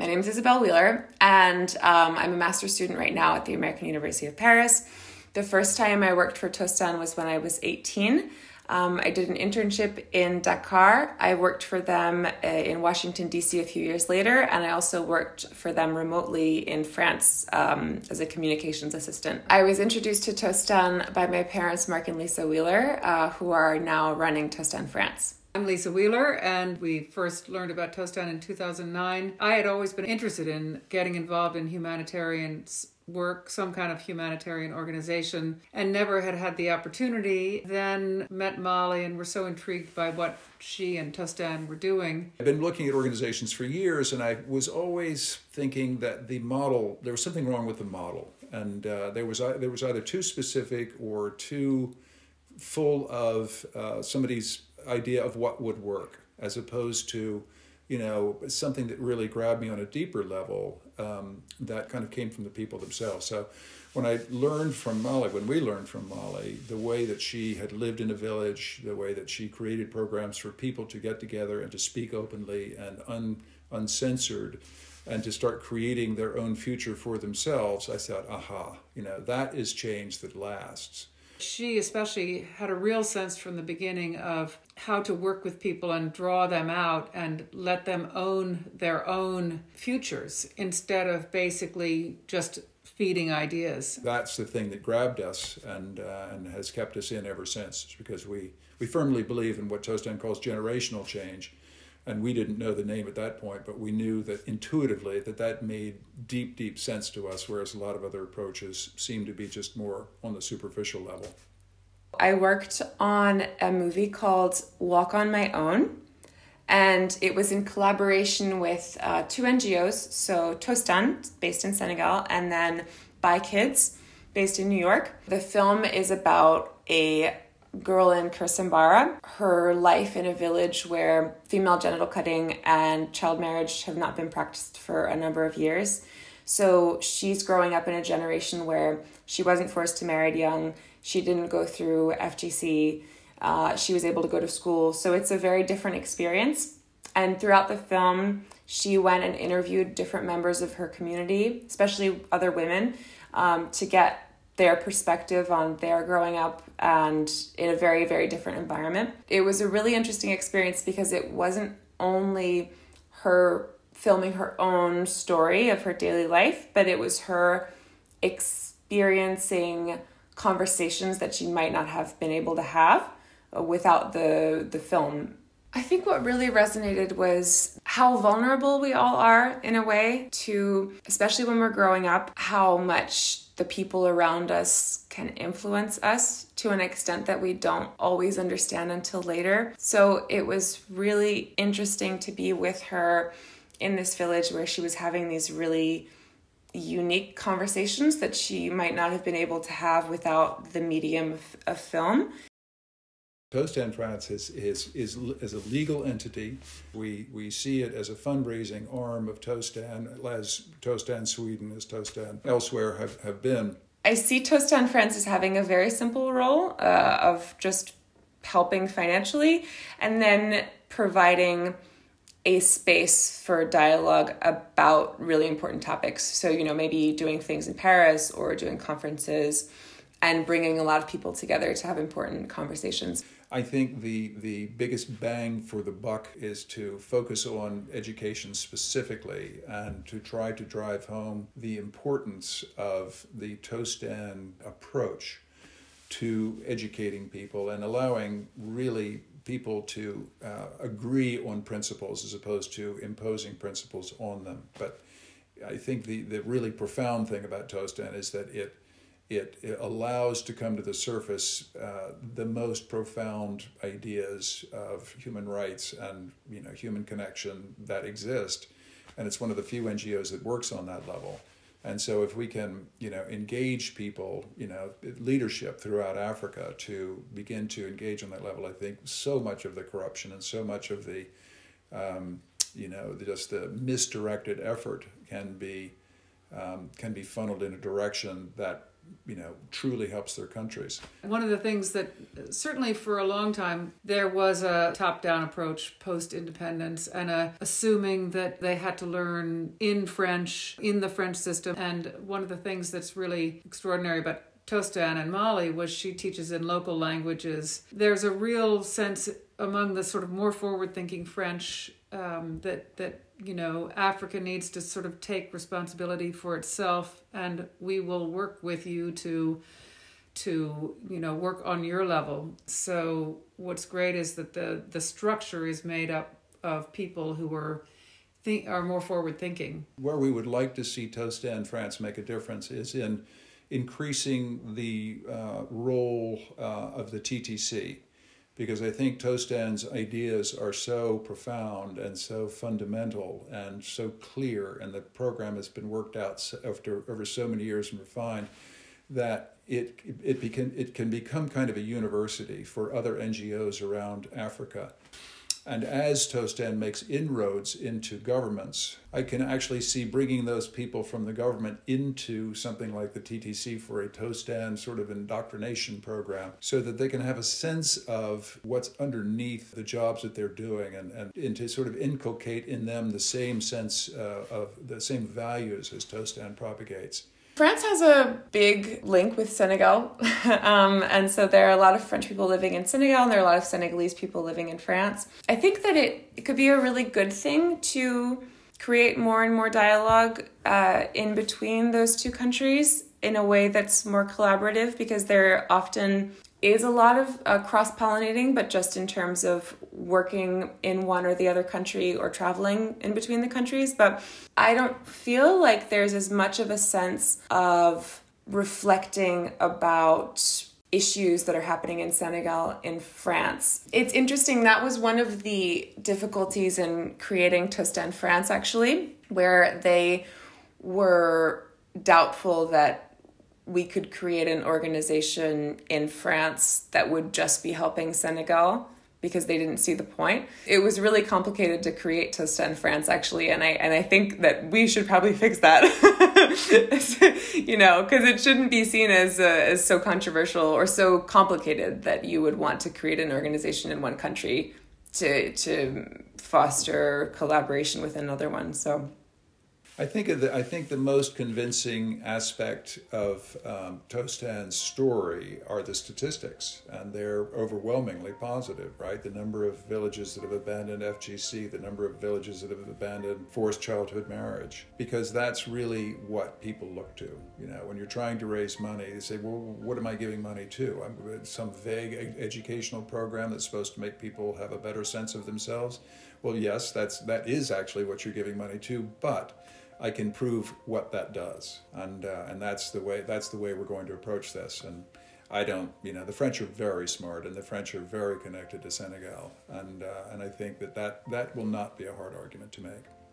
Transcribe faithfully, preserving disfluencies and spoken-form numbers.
My name is Isabelle Wheeler, and um, I'm a master's student right now at the American University of Paris. The first time I worked for Tostan was when I was eighteen. Um, I did an internship in Dakar. I worked for them uh, in Washington, D C a few years later, and I also worked for them remotely in France um, as a communications assistant. I was introduced to Tostan by my parents, Mark and Lisa Wheeler, uh, who are now running Tostan France. I'm Lisa Wheeler, and we first learned about Tostan in two thousand nine. I had always been interested in getting involved in humanitarian work, some kind of humanitarian organization, and never had had the opportunity. Then met Molly and were so intrigued by what she and Tostan were doing. I've been looking at organizations for years, and I was always thinking that the model, there was something wrong with the model. And uh, there was there was either too specific or too full of uh, somebody's idea of what would work, as opposed to, you know, something that really grabbed me on a deeper level um, that kind of came from the people themselves. So when I learned from Molly, when we learned from Molly, the way that she had lived in a village, the way that she created programs for people to get together and to speak openly and un, uncensored and to start creating their own future for themselves, I thought, aha, you know, that is change that lasts. She especially had a real sense from the beginning of how to work with people and draw them out and let them own their own futures instead of basically just feeding ideas. That's the thing that grabbed us and uh, and has kept us in ever since. It's because we, we firmly believe in what Tostan calls generational change. And we didn't know the name at that point, but we knew that intuitively that that made deep, deep sense to us, whereas a lot of other approaches seem to be just more on the superficial level. I worked on a movie called Walk on My Own, and it was in collaboration with uh, two N G Os, so Tostan, based in Senegal, and then By Kids, based in New York. The film is about a girl in Kirsambara, her life in a village where female genital cutting and child marriage have not been practiced for a number of years. So she's growing up in a generation where she wasn't forced to marry young, she didn't go through F G C, uh, she was able to go to school. So it's a very different experience. And throughout the film, she went and interviewed different members of her community, especially other women, um, to get their perspective on their growing up and in a very, very different environment. It was a really interesting experience because it wasn't only her filming her own story of her daily life, but it was her experiencing conversations that she might not have been able to have without the, the film. I think what really resonated was how vulnerable we all are in a way to, especially when we're growing up, how much the people around us can influence us to an extent that we don't always understand until later. So it was really interesting to be with her in this village where she was having these really unique conversations that she might not have been able to have without the medium of, of film. Tostan France is, is, is, is a legal entity. We, we see it as a fundraising arm of Tostan, as Tostan Sweden, as Tostan elsewhere have, have been. I see Tostan France as having a very simple role uh, of just helping financially and then providing a space for dialogue about really important topics. So, you know, maybe doing things in Paris or doing conferences and bringing a lot of people together to have important conversations. I think the, the biggest bang for the buck is to focus on education specifically and to try to drive home the importance of the Tostan approach to educating people and allowing really people to uh, agree on principles as opposed to imposing principles on them. But I think the, the really profound thing about Tostan is that it It, it allows to come to the surface uh, the most profound ideas of human rights and, you know, human connection that exist, and it's one of the few N G Os that works on that level. And so, if we can, you know, engage people, you know, leadership throughout Africa to begin to engage on that level, I think so much of the corruption and so much of the, um, you know, just the misdirected effort can be um, can be funneled in a direction that you know, truly helps their countries. One of the things that certainly for a long time there was a top-down approach post-independence and a assuming that they had to learn in French, in the French system. And one of the things that's really extraordinary about Tostan and Molly was she teaches in local languages. There's a real sense among the sort of more forward-thinking French um, that that you know Africa needs to sort of take responsibility for itself, and we will work with you to to you know work on your level. So what's great is that the the structure is made up of people who are think are more forward-thinking. Where we would like to see Tostan France make a difference is in increasing the uh, role uh, of the T T C, because I think Tostan's ideas are so profound and so fundamental and so clear, and the program has been worked out after over so many years and refined, that it it, became, it can become kind of a university for other N G Os around Africa. And as Tostan makes inroads into governments, I can actually see bringing those people from the government into something like the T T C for a Tostan sort of indoctrination program, so that they can have a sense of what's underneath the jobs that they're doing, and, and, and to sort of inculcate in them the same sense uh, of the same values as Tostan propagates. France has a big link with Senegal, um, and so there are a lot of French people living in Senegal, and there are a lot of Senegalese people living in France. I think that it, it could be a really good thing to create more and more dialogue uh, in between those two countries in a way that's more collaborative, because there often is a lot of uh, cross-pollinating, but just in terms of working in one or the other country or traveling in between the countries. But I don't feel like there's as much of a sense of reflecting about issues that are happening in Senegal in France. It's interesting, that was one of the difficulties in creating Tostan France, actually, where they were doubtful that we could create an organization in France that would just be helping Senegal, because they didn't see the point. It was really complicated to create Tostan France, actually, and I and I think that we should probably fix that. You know, because it shouldn't be seen as uh, as so controversial or so complicated that you would want to create an organization in one country to to foster collaboration with another one. So I think of the, I think the most convincing aspect of um, Tostan's story are the statistics, and they're overwhelmingly positive, right? The number of villages that have abandoned F G C, the number of villages that have abandoned forced childhood marriage, because that's really what people look to. You know, when you're trying to raise money, they say, well, what am I giving money to? I'm, some vague educational program that's supposed to make people have a better sense of themselves. Well, yes, that's that is actually what you're giving money to, but I can prove what that does, and uh, and that's the way that's the way we're going to approach this. And I don't, you know, the French are very smart, and the French are very connected to Senegal, and uh, and I think that, that that will not be a hard argument to make.